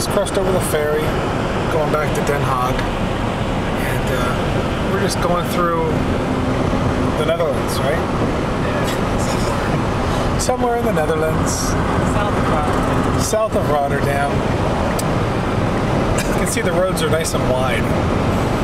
just crossed over the ferry, going back to Den Haag, and we're just going through the Netherlands, right? Somewhere in the Netherlands. South of Rotterdam. You can see the roads are nice and wide.